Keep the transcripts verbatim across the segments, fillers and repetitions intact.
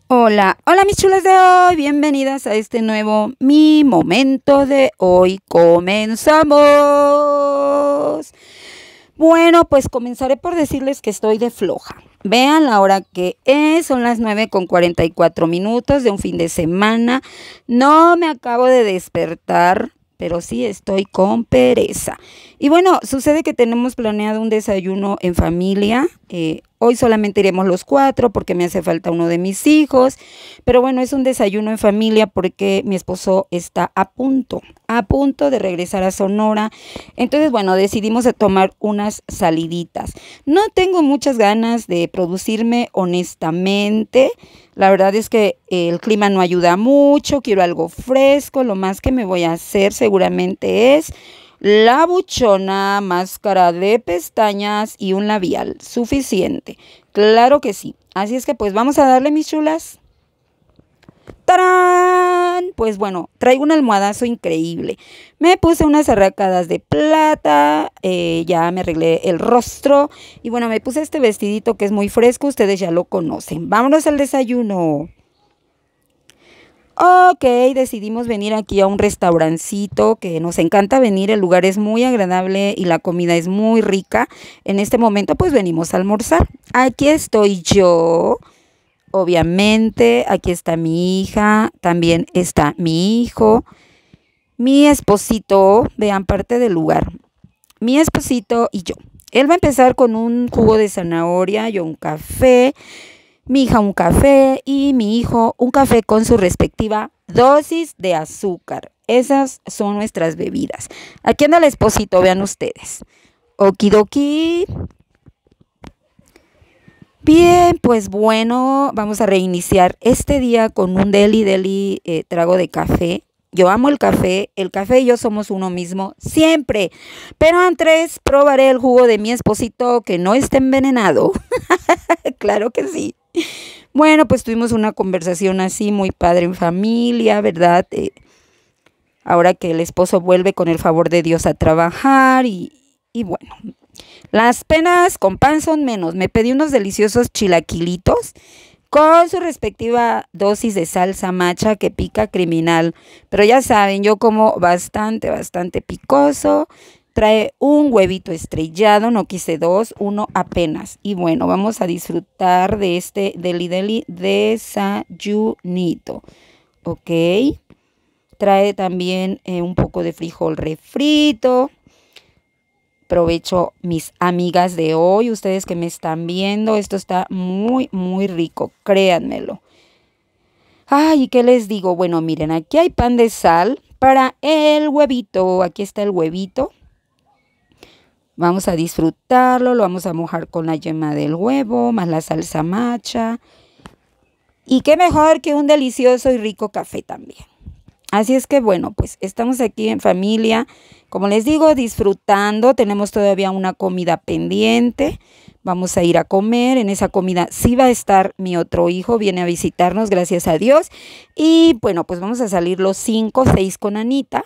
Hola, hola mis chulas de hoy, bienvenidas a este nuevo Mi Momento de hoy. Comenzamos. Bueno, pues comenzaré por decirles que estoy de floja. Vean la hora que es, son las nueve con cuarenta y cuatro minutos de un fin de semana. No me acabo de despertar, pero sí estoy con pereza. Y bueno, sucede que tenemos planeado un desayuno en familia. Eh, hoy solamente iremos los cuatro porque me hace falta uno de mis hijos. Pero bueno, es un desayuno en familia porque mi esposo está a punto, a punto de regresar a Sonora. Entonces, bueno, decidimos a tomar unas saliditas. No tengo muchas ganas de producirme, honestamente. La verdad es que el clima no ayuda mucho, quiero algo fresco. Lo más que me voy a hacer seguramente es la buchona, máscara de pestañas y un labial. Suficiente. Claro que sí. Así es que pues vamos a darle, mis chulas. ¡Tarán! Pues bueno, traigo un almohadazo increíble. Me puse unas arracadas de plata, eh, ya me arreglé el rostro y bueno, me puse este vestidito que es muy fresco, ustedes ya lo conocen. Vámonos al desayuno. Ok, decidimos venir aquí a un restaurancito que nos encanta venir, el lugar es muy agradable y la comida es muy rica. En este momento pues venimos a almorzar. Aquí estoy yo. Obviamente, aquí está mi hija, también está mi hijo, mi esposito, vean parte del lugar, mi esposito y yo. Él va a empezar con un jugo de zanahoria, yo un café, mi hija un café y mi hijo un café con su respectiva dosis de azúcar. Esas son nuestras bebidas. Aquí anda el esposito, vean ustedes. Okidoki. Bien, pues bueno, vamos a reiniciar este día con un deli deli eh, trago de café. Yo amo el café, el café y yo somos uno mismo siempre. Pero antes probaré el jugo de mi esposito que no está envenenado. Claro que sí. Bueno, pues tuvimos una conversación así muy padre en familia, ¿verdad? Eh, ahora que el esposo vuelve con el favor de Dios a trabajar y, y bueno. Las penas con pan son menos. Me pedí unos deliciosos chilaquilitos con su respectiva dosis de salsa macha que pica criminal. Pero ya saben, yo como bastante, bastante picoso. Trae un huevito estrellado, no quise dos, uno apenas. Y bueno, vamos a disfrutar de este deli deli desayunito. Ok. Trae también eh, un poco de frijol refrito. Provecho, mis amigas de hoy, ustedes que me están viendo, esto está muy, muy rico, créanmelo. Ay, ¿qué les digo? Bueno, miren, aquí hay pan de sal para el huevito, aquí está el huevito. Vamos a disfrutarlo, lo vamos a mojar con la yema del huevo, más la salsa macha. Y qué mejor que un delicioso y rico café también. Así es que bueno, pues estamos aquí en familia, como les digo, disfrutando. Tenemos todavía una comida pendiente, vamos a ir a comer. En esa comida sí va a estar mi otro hijo, viene a visitarnos, gracias a Dios. Y bueno, pues vamos a salir los cinco, seis con Anita,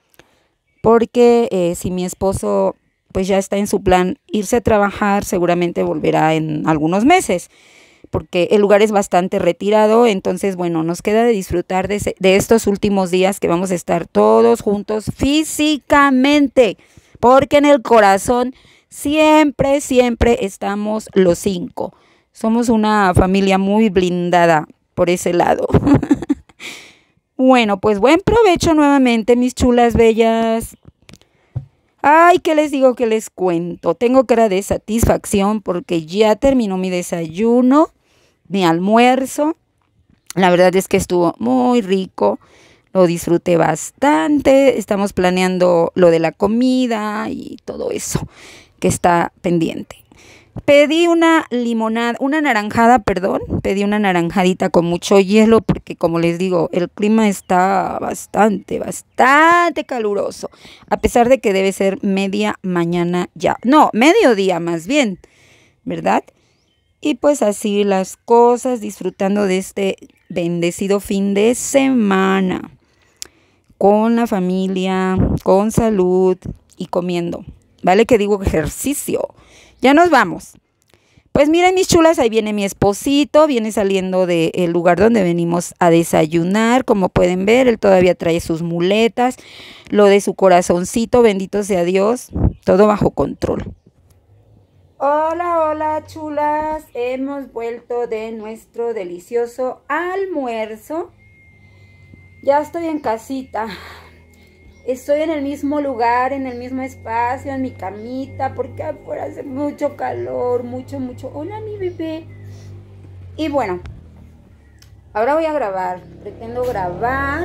porque eh, si mi esposo pues ya está en su plan irse a trabajar, seguramente volverá en algunos meses, porque el lugar es bastante retirado. Entonces, bueno, nos queda de disfrutar de, ese, de estos últimos días que vamos a estar todos juntos físicamente, porque en el corazón siempre, siempre estamos los cinco. Somos una familia muy blindada por ese lado. Bueno, pues buen provecho nuevamente, mis chulas bellas. Ay, ¿qué les digo? ¿Qué les cuento? Tengo cara de satisfacción porque ya terminó mi desayuno, mi almuerzo. La verdad es que estuvo muy rico, lo disfruté bastante. Estamos planeando lo de la comida y todo eso que está pendiente. Pedí una limonada, una naranjada, perdón, pedí una naranjadita con mucho hielo porque, como les digo, el clima está bastante, bastante caluroso, a pesar de que debe ser media mañana ya, no, mediodía más bien, ¿verdad? Y pues así las cosas, disfrutando de este bendecido fin de semana, con la familia, con salud y comiendo. Vale que digo ejercicio. Ya nos vamos. Pues miren, mis chulas, ahí viene mi esposito, viene saliendo del lugar donde venimos a desayunar. Como pueden ver, él todavía trae sus muletas, lo de su corazoncito, bendito sea Dios, todo bajo control. Hola, hola, chulas, hemos vuelto de nuestro delicioso almuerzo. Ya estoy en casita. Estoy en el mismo lugar, en el mismo espacio, en mi camita, porque afuera hace mucho calor, mucho, mucho. Hola, mi bebé. Y bueno, ahora voy a grabar, pretendo grabar.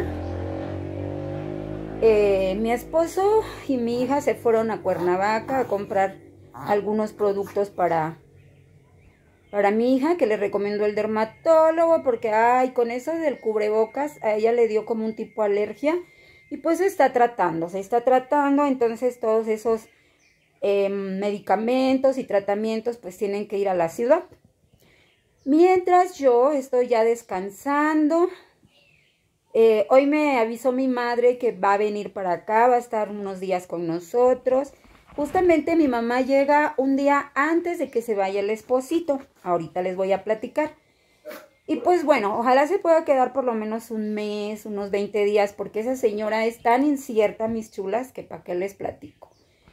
Eh, mi esposo y mi hija se fueron a Cuernavaca a comprar algunos productos para, para mi hija, que le recomendó el dermatólogo, porque, ay, con eso del cubrebocas, a ella le dio como un tipo de alergia. Y pues se está tratando, se está tratando, entonces todos esos eh, medicamentos y tratamientos pues tienen que ir a la ciudad. Mientras yo estoy ya descansando, eh, hoy me avisó mi madre que va a venir para acá, va a estar unos días con nosotros. Justamente mi mamá llega un día antes de que se vaya el esposito, ahorita les voy a platicar. Y pues bueno, ojalá se pueda quedar por lo menos un mes, unos veinte días, porque esa señora es tan incierta, mis chulas, que para qué les platico.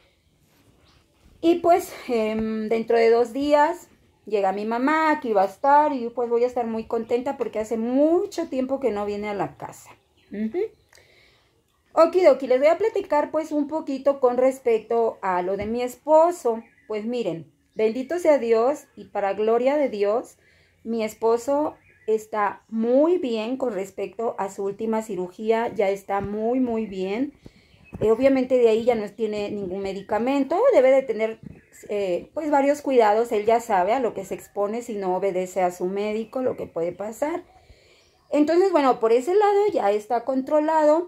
Y pues eh, dentro de dos días llega mi mamá, aquí va a estar, y pues voy a estar muy contenta porque hace mucho tiempo que no viene a la casa. Uh-huh. Okidoki, les voy a platicar pues un poquito con respecto a lo de mi esposo. Pues miren, bendito sea Dios y para gloria de Dios, mi esposo está muy bien con respecto a su última cirugía, ya está muy muy bien. Eh, obviamente de ahí ya no tiene ningún medicamento, debe de tener eh, pues varios cuidados, él ya sabe a lo que se expone si no obedece a su médico, lo que puede pasar. Entonces bueno, por ese lado ya está controlado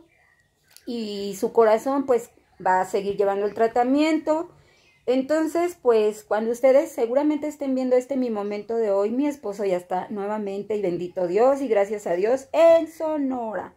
y su corazón pues va a seguir llevando el tratamiento. Entonces, pues, cuando ustedes seguramente estén viendo este mi momento de hoy, mi esposo ya está nuevamente, y bendito Dios, y gracias a Dios, en Sonora.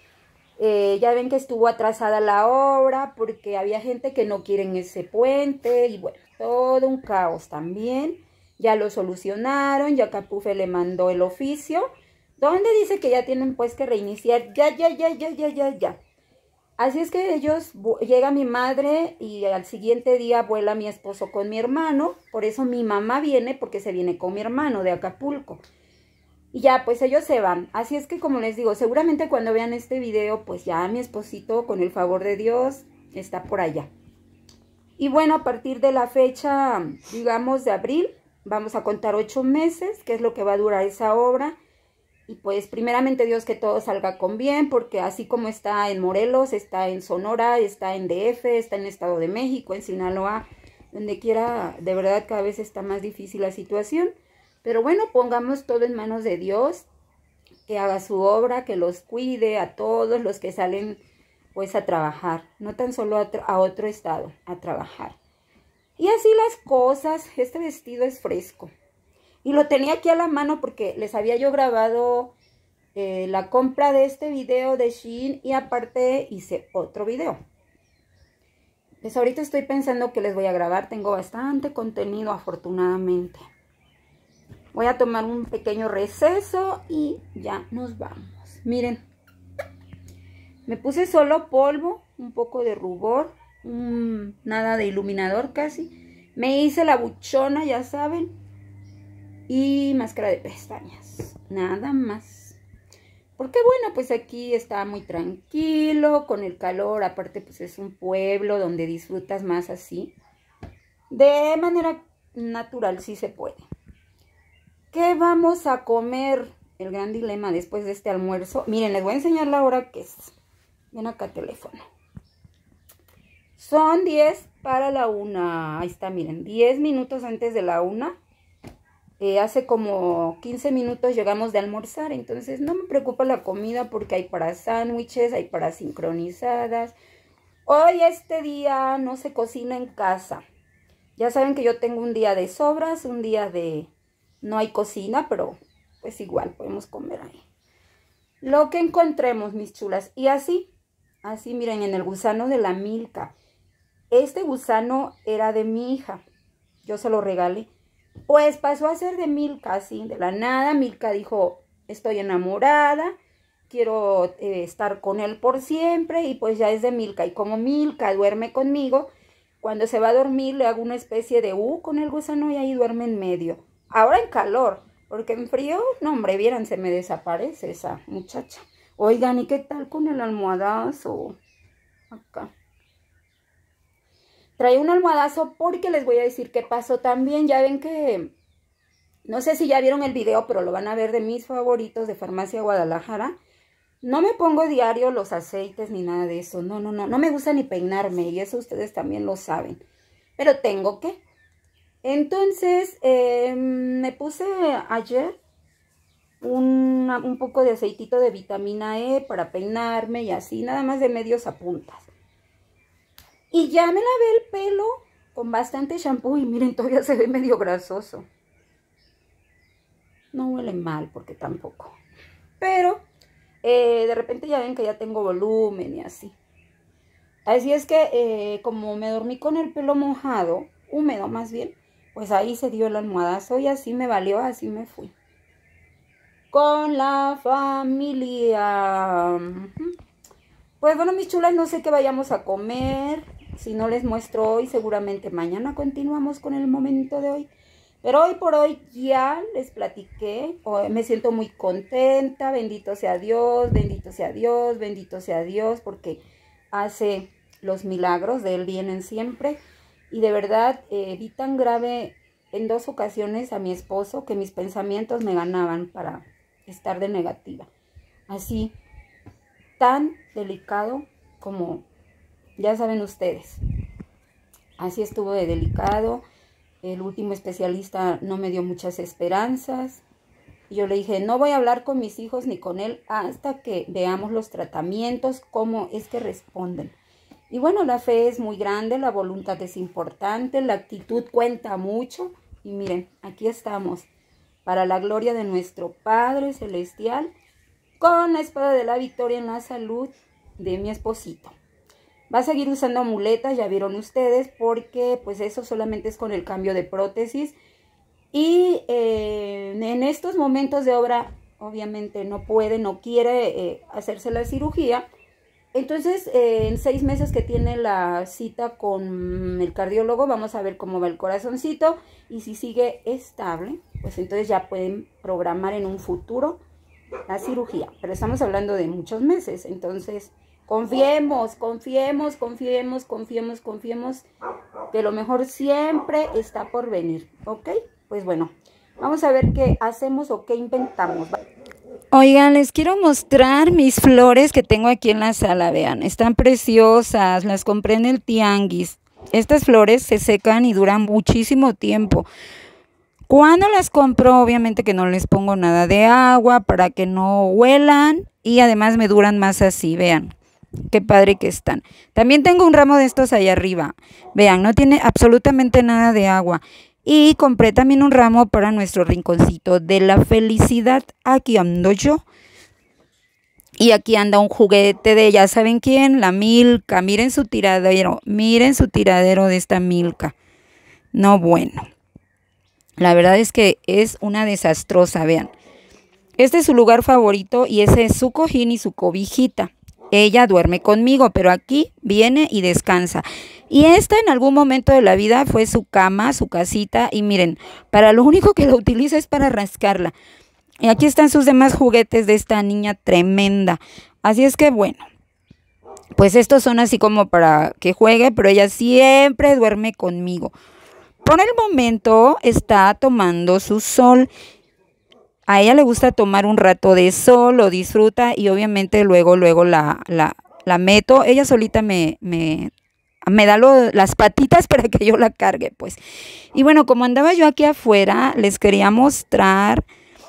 Eh, ya ven que estuvo atrasada la obra, porque había gente que no quiere ese puente, y bueno, todo un caos también. Ya lo solucionaron, ya Capufe le mandó el oficio, donde dice que ya tienen pues que reiniciar, ya, ya, ya, ya, ya, ya, ya. Así es que ellos, llega mi madre y al siguiente día vuela mi esposo con mi hermano. Por eso mi mamá viene, porque se viene con mi hermano de Acapulco. Y ya, pues ellos se van. Así es que como les digo, seguramente cuando vean este video, pues ya mi esposito, con el favor de Dios, está por allá. Y bueno, a partir de la fecha, digamos, de abril, vamos a contar ocho meses, que es lo que va a durar esa obra. Y pues primeramente Dios que todo salga con bien, porque así como está en Morelos, está en Sonora, está en D F, está en Estado de México, en Sinaloa, donde quiera, de verdad cada vez está más difícil la situación. Pero bueno, pongamos todo en manos de Dios, que haga su obra, que los cuide a todos los que salen pues a trabajar, no tan solo a, a otro estado, a trabajar. Y así las cosas, este vestido es fresco. Y lo tenía aquí a la mano porque les había yo grabado eh, la compra de este video de Shein y aparte hice otro video. Pues ahorita estoy pensando que les voy a grabar, tengo bastante contenido afortunadamente. Voy a tomar un pequeño receso y ya nos vamos. Miren, me puse solo polvo, un poco de rubor, um, nada de iluminador casi. Me hice la buchona, ya saben. Y máscara de pestañas, nada más. Porque bueno, pues aquí está muy tranquilo, con el calor, aparte pues es un pueblo donde disfrutas más así. De manera natural, sí se puede. ¿Qué vamos a comer? El gran dilema después de este almuerzo. Miren, les voy a enseñar la hora que es. Ven acá, teléfono. Son diez para la una. Ahí está, miren, diez minutos antes de la una. Eh, hace como quince minutos llegamos de almorzar, entonces no me preocupa la comida porque hay para sándwiches, hay para sincronizadas. Hoy este día no se cocina en casa. Ya saben que yo tengo un día de sobras, un día de no hay cocina, pero pues igual podemos comer ahí. Lo que encontremos, mis chulas. Y así, así miren, en el gusano de la Milka. Este gusano era de mi hija, yo se lo regalé. Pues pasó a ser de Milka, así, de la nada. Milka dijo, estoy enamorada, quiero eh, estar con él por siempre, y pues ya es de Milka. Y como Milka duerme conmigo, cuando se va a dormir le hago una especie de U con el gusano y ahí duerme en medio. Ahora en calor, porque en frío, no hombre, vieran, se me desaparece esa muchacha. Oigan, ¿y qué tal con el almohadazo? Acá. Trae un almohadazo porque les voy a decir qué pasó también. Ya ven que, no sé si ya vieron el video, pero lo van a ver, de mis favoritos de Farmacia Guadalajara. No me pongo diario los aceites ni nada de eso. No, no, no. No me gusta ni peinarme y eso ustedes también lo saben. Pero tengo que. Entonces, eh, me puse ayer una, un poco de aceitito de vitamina E para peinarme y así, nada más de medios a puntas. Y ya me lavé el pelo con bastante shampoo y miren, todavía se ve medio grasoso. No huele mal porque tampoco. Pero eh, de repente ya ven que ya tengo volumen y así. Así es que eh, como me dormí con el pelo mojado, húmedo más bien, pues ahí se dio el almohadazo y así me valió, así me fui. Con la familia. Pues bueno, mis chulas, no sé qué vayamos a comer. Si no les muestro hoy, seguramente mañana continuamos con el momento de hoy. Pero hoy por hoy ya les platiqué. Hoy me siento muy contenta. Bendito sea Dios, bendito sea Dios, bendito sea Dios, porque hace los milagros, de Él vienen siempre. Y de verdad eh, vi tan grave en dos ocasiones a mi esposo que mis pensamientos me ganaban para estar de negativa. Así, tan delicado como ya saben ustedes. Así estuvo de delicado. El último especialista no me dio muchas esperanzas. Yo le dije, no voy a hablar con mis hijos ni con él hasta que veamos los tratamientos, cómo es que responden. Y bueno, la fe es muy grande, la voluntad es importante, la actitud cuenta mucho. Y miren, aquí estamos, para la gloria de nuestro Padre Celestial, con la espada de la victoria en la salud de mi esposito. Va a seguir usando muletas, ya vieron ustedes, porque pues eso solamente es con el cambio de prótesis. Y eh, en estos momentos de obra, obviamente no puede, no quiere eh, hacerse la cirugía. Entonces, eh, en seis meses que tiene la cita con el cardiólogo, vamos a ver cómo va el corazoncito. Y si sigue estable, pues entonces ya pueden programar en un futuro la cirugía. Pero estamos hablando de muchos meses, entonces confiemos, confiemos, confiemos, confiemos, confiemos, que lo mejor siempre está por venir, ¿ok? Pues bueno, vamos a ver qué hacemos o qué inventamos. Oigan, les quiero mostrar mis flores que tengo aquí en la sala, vean, están preciosas, las compré en el tianguis. Estas flores se secan y duran muchísimo tiempo. Cuando las compro, obviamente que no les pongo nada de agua para que no huelan y además me duran más así, vean. Qué padre que están. También tengo un ramo de estos allá arriba. Vean, no tiene absolutamente nada de agua. Y compré también un ramo para nuestro rinconcito de la felicidad. Aquí ando yo. Y aquí anda un juguete de, ya saben quién, la Milka. Miren su tiradero, miren su tiradero de esta Milka. No, bueno. La verdad es que es una desastrosa, vean. Este es su lugar favorito y ese es su cojín y su cobijita. Ella duerme conmigo, pero aquí viene y descansa. Y esta en algún momento de la vida fue su cama, su casita. Y miren, para lo único que la utiliza es para rascarla. Y aquí están sus demás juguetes de esta niña tremenda. Así es que bueno, pues estos son así como para que juegue, pero ella siempre duerme conmigo. Por el momento está tomando su sol. A ella le gusta tomar un rato de sol, lo disfruta y obviamente luego, luego la, la, la meto. Ella solita me, me, me da lo, las patitas para que yo la cargue, pues. Y bueno, como andaba yo aquí afuera, les quería mostrar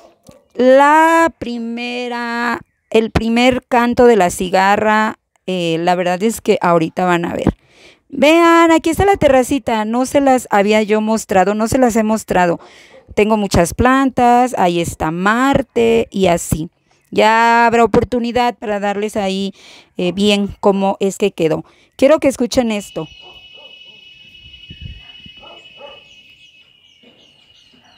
la primera, el primer canto de la cigarra. Eh, la verdad es que ahorita van a ver. Vean, aquí está la terracita, no se las había yo mostrado, no se las he mostrado. Tengo muchas plantas, ahí está Marte y así. Ya habrá oportunidad para darles ahí eh, bien cómo es que quedó. Quiero que escuchen esto.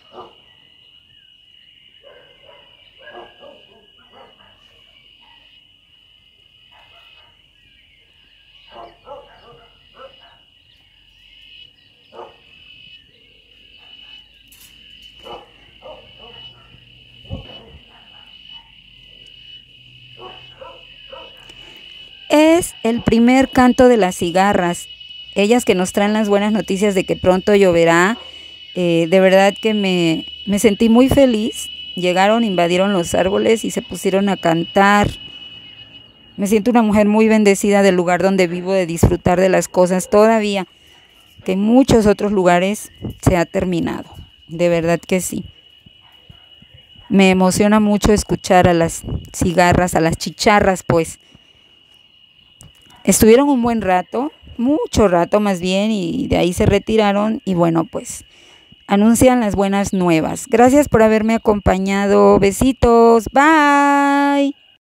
es el primer canto de las cigarras. Ellas que nos traen las buenas noticias de que pronto lloverá. Eh, de verdad que me, me sentí muy feliz. Llegaron, invadieron los árboles y se pusieron a cantar. Me siento una mujer muy bendecida del lugar donde vivo, de disfrutar de las cosas todavía, que en muchos otros lugares se ha terminado. De verdad que sí. Me emociona mucho escuchar a las cigarras, a las chicharras, pues. Estuvieron un buen rato, mucho rato más bien, y de ahí se retiraron y bueno, pues anuncian las buenas nuevas. Gracias por haberme acompañado. Besitos. Bye.